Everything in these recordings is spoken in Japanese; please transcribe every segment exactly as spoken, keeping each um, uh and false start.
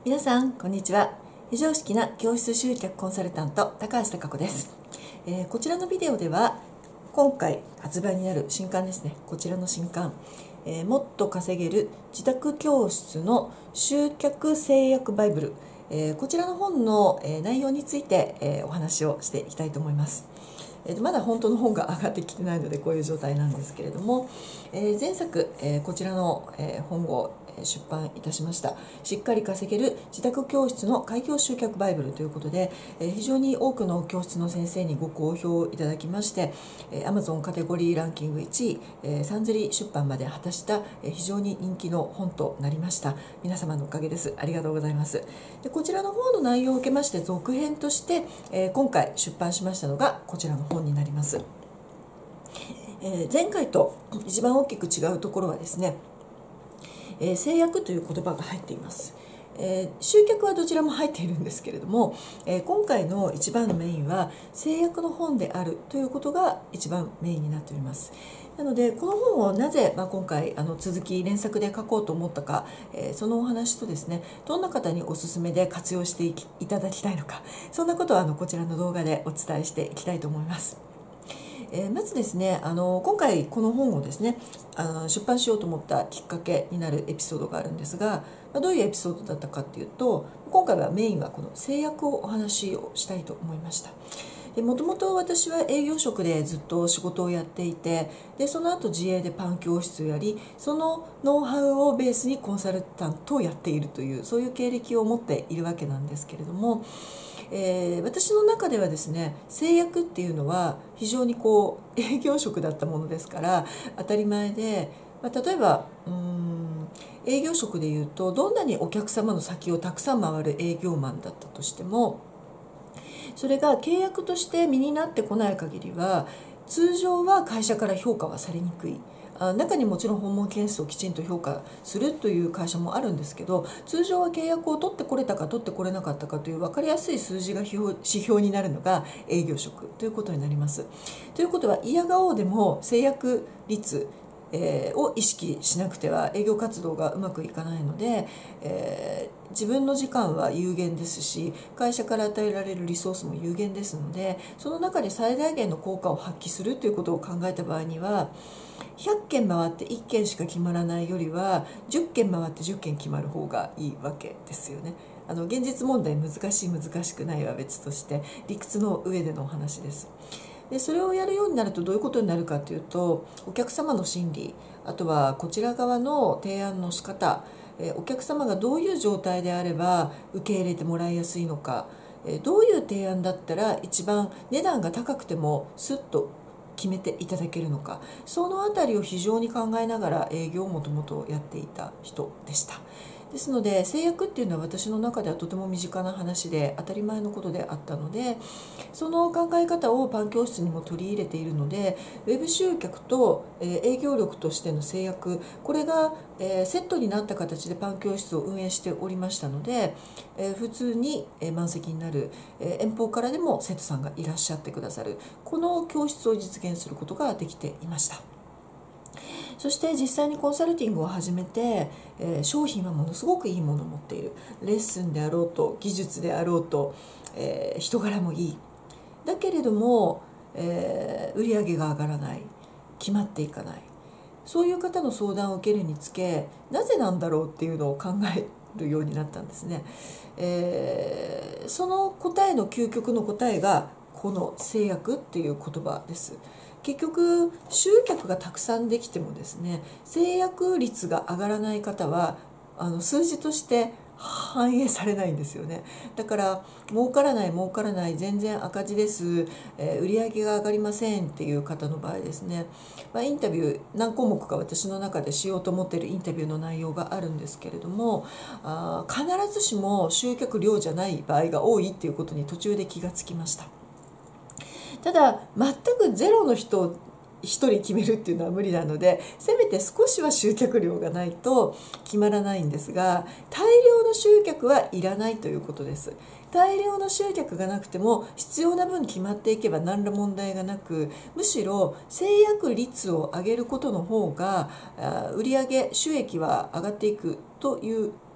皆さんこんにちは。非常識な教室集客コンサルタント高橋貴子です。えー、こちらのビデオでは今回発売になる新刊ですね。こちらの新刊、えー、もっと稼げる自宅教室の集客制約バイブル、えー、こちらの本の、えー、内容について、えー、お話をしていきたいと思います。えー、まだ本当の本が上がってきてないのでこういう状態なんですけれども、えー、前作、えー、こちらの、えー、本を出版いたしました。しっかり稼げる自宅教室の開業集客バイブルということで、非常に多くの教室の先生にご好評いただきまして、 Amazon カテゴリーランキングいちい、さんずり出版まで果たした非常に人気の本となりました。皆様のおかげです。ありがとうございます。でこちらの本の内容を受けまして続編として今回出版しましたのがこちらの本になります。前回と一番大きく違うところはですね、えー、制約という言葉が入っています。えー、集客はどちらも入っているんですけれども、えー、今回の一番のメインは制約の本であるということが一番メインになっております。なのでこの本をなぜ、まあ、今回あの続き連作で書こうと思ったか、えー、そのお話とですね、どんな方におすすめで活用していきいただきたいのか、そんなことはあのこちらの動画でお伝えしていきたいと思います。えー、まずですね、あの今回この本をですねあの出版しようと思ったきっかけになるエピソードがあるんですが、まあ、どういうエピソードだったかっていうと、今回はメインはこの制約をお話をしたいと思いました。もともと私は営業職でずっと仕事をやっていて、でその後自営でパン教室をやり、そのノウハウをベースにコンサルタントをやっているという、そういう経歴を持っているわけなんですけれども、えー、私の中ではですね、制約っていうのは非常にこう営業職だったものですから当たり前で、まあ、例えばうーん営業職でいうと、どんなにお客様の先をたくさん回る営業マンだったとしても、それが契約として身になってこない限りは通常は会社から評価はされにくい。中にもちろん訪問件数をきちんと評価するという会社もあるんですけど、通常は契約を取ってこれたか取ってこれなかったかという分かりやすい数字が指標になるのが営業職ということになります。ということは、嫌がおうでも制約率えー、を意識しなくては営業活動がうまくいかないので、えー、自分の時間は有限ですし、会社から与えられるリソースも有限ですので、その中で最大限の効果を発揮するということを考えた場合には、ひゃっけん回っていっけんしか決まらないよりはじゅっけん回ってじゅっけん決まる方がいいわけですよね。あの現実問題難しい難しくないは別として、理屈の上でのお話です。でそれをやるようになるとどういうことになるかというと、お客様の心理、あとはこちら側の提案の仕方、お客様がどういう状態であれば受け入れてもらいやすいのか、どういう提案だったら一番値段が高くてもスッと決めていただけるのか、そのあたりを非常に考えながら営業をもともとやっていた人でした。ですので制約っていうのは私の中ではとても身近な話で当たり前のことであったので、その考え方をパン教室にも取り入れているので、ウェブ集客と営業力としての制約、これがセットになった形でパン教室を運営しておりましたので、普通に満席になる、遠方からでも生徒さんがいらっしゃってくださる、この教室を実現することができていました。そして実際にコンサルティングを始めて、えー、商品はものすごくいいものを持っている。レッスンであろうと技術であろうと、えー、人柄もいい。だけれども、えー、売り上げが上がらない、決まっていかない、そういう方の相談を受けるにつけ、なぜなんだろうっていうのを考えるようになったんですね。えー、その答えの究極の答えがこの制約っていう言葉です。結局集客がたくさんできてもですね、制約率が上がらない方はあの数字として反映されないんですよね。だから儲からない儲からない全然赤字です、えー、売上が上がりませんっていう方の場合ですね、まあ、インタビュー何項目か私の中でしようと思っているインタビューの内容があるんですけれども、あ必ずしも集客量じゃない場合が多いっていうことに途中で気がつきました。ただ全くゼロの人をひとり決めるっていうのは無理なので、せめて少しは集客量がないと決まらないんですが、大量の集客はいらないということです。大量の集客がなくても必要な分決まっていけば何ら問題がなく、むしろ制約率を上げることの方が売上収益は上がっていくという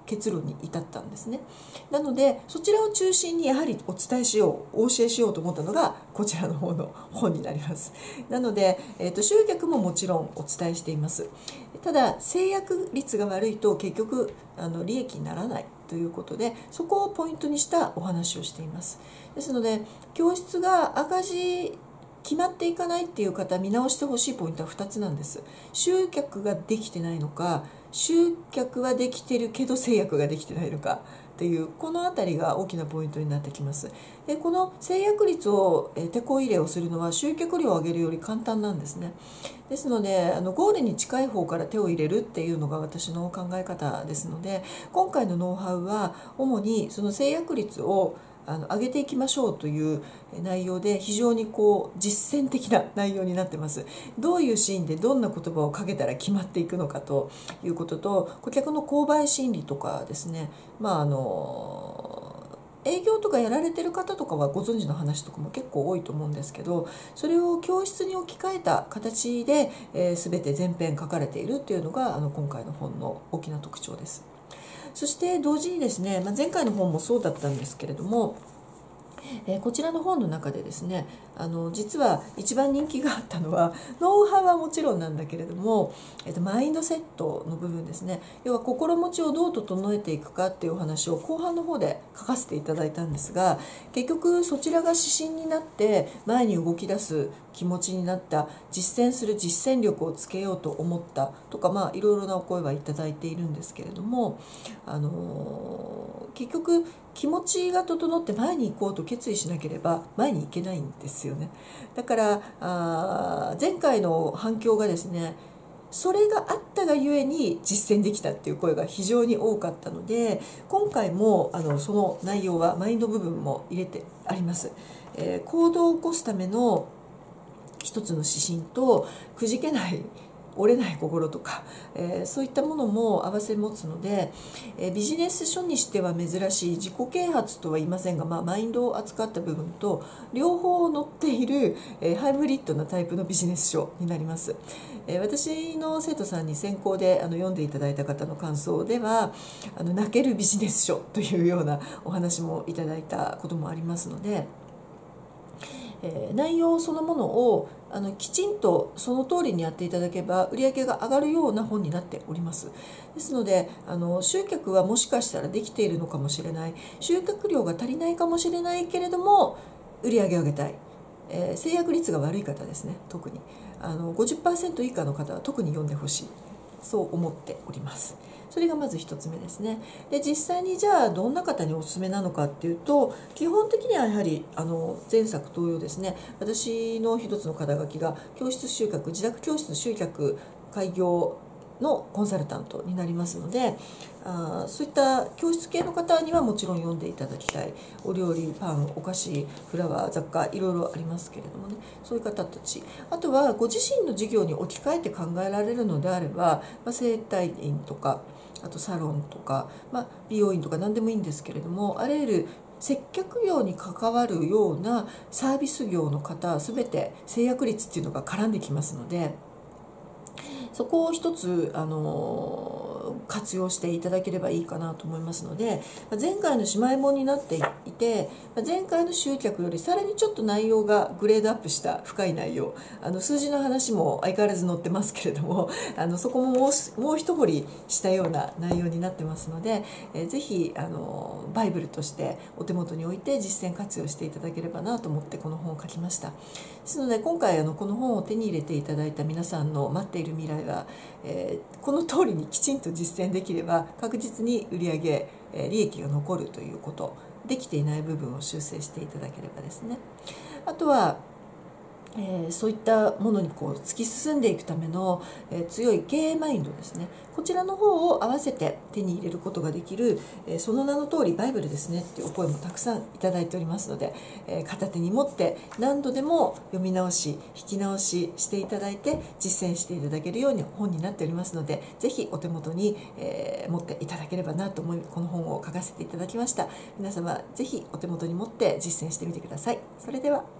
結論に至ったんですね。なのでそちらを中心にやはりお伝えしよう、お教えしようと思ったのがこちらの方の本になります。なので、えーと、集客ももちろんお伝えしています。ただ制約率が悪いと結局あの利益にならないということで、そこをポイントにしたお話をしています。ですので教室が赤字決まっていかないっていう方、見直してほしいポイントはふたつなんです。集客ができてないのか、集客はできてるけど制約ができてないのかっていう、このあたりが大きなポイントになってきます。でこの制約率を手こ入れをするのは集客量を上げるより簡単なんですね。ですのであのゴールに近い方から手を入れるっていうのが私の考え方ですので、今回のノウハウは主にその制約率をあの上げていきましょうという内容で、非常にこう実践的な内容になってます。どういうシーンでどんな言葉をかけたら決まっていくのかということと、顧客の購買心理とかですね、まああの営業とかやられてる方とかはご存知の話とかも結構多いと思うんですけど、それを教室に置き換えた形で、えー、全て全編書かれているっていうのがあの今回の本の大きな特徴です。そして同時にですね、まあ、前回の本もそうだったんですけれども、えー、こちらの本の中でですね、あの実は一番人気があったのはノウハウはもちろんなんだけれども、えー、とマインドセットの部分ですね。要は心持ちをどう整えていくかっていうお話を後半の方で書かせていただいたんですが、結局そちらが指針になって前に動き出す気持ちになった、実践する実践力をつけようと思ったとか、まあいろいろなお声はいただいているんですけれども、あのー、結局気持ちが整って前に行こうと決意しなければ前に行けないんですよね。だからあ前回の反響がですね、それがあったがゆえに実践できたっていう声が非常に多かったので、今回もあのその内容はマインド部分も入れてあります。えー、行動を起こすための一つの指針と、くじけない折れない心とか、えー、そういったものも併せ持つので、えー、ビジネス書にしては珍しい自己啓発とは言いませんが、まあ、マインドを扱った部分と両方載っている、えー、ハイブリッドなタイプのビジネス書になります。えー、私の生徒さんに先行であの読んでいただいた方の感想では、あの泣けるビジネス書というようなお話もいただいたこともありますので、えー、内容そのものをあのきちんとその通りにやっていただけば売り上げが上がるような本になっております。ですのであの集客はもしかしたらできているのかもしれない、集客量が足りないかもしれないけれども売り上げを上げたい、えー、制約率が悪い方ですね、特にあの ごじゅっパーセント 以下の方は特に読んでほしい、そう思っております。それがまず一つ目ですね。で実際にじゃあどんな方におすすめなのかっていうと、基本的にはやはりあの前作同様ですね、私の一つの肩書きが教室集客、自宅教室集客開業のコンサルタントになりますので、あそういった教室系の方にはもちろん読んでいただきたい。お料理、パン、お菓子、フラワー、雑貨、いろいろありますけれどもね、そういう方たち、あとはご自身の事業に置き換えて考えられるのであれば、まあ、整体院とかあとサロンとか、まあ、美容院とか何でもいいんですけれども、あらゆる接客業に関わるようなサービス業の方全て制約率っていうのが絡んできますので、そこを一つあの活用していただければいいかなと思いますので、前回の姉妹本になっていて、前回の集客よりさらにちょっと内容がグレードアップした深い内容、あの数字の話も相変わらず載ってますけれども、あのそこももうもう一掘りしたような内容になってますので、えー、ぜひあのバイブルとしてお手元に置いて実践活用していただければなと思ってこの本を書きました。ですので今回あのこの本を手に入れていただいた皆さんの待っている未来が、えー、この通りにきちんと実践できれば確実に売上、えー、利益が残るということ、できていない部分を修正していただければですね。あとはえー、そういったものにこう突き進んでいくための、えー、強い経営マインドですね、こちらの方を合わせて手に入れることができる、えー、その名の通りバイブルですねっていうお声もたくさんいただいておりますので、えー、片手に持って何度でも読み直し引き直ししていただいて実践していただけるように本になっておりますので、ぜひお手元に、えー、持っていただければなと思いこの本を書かせていただきました。皆様ぜひお手元に持って実践してみてください。それでは。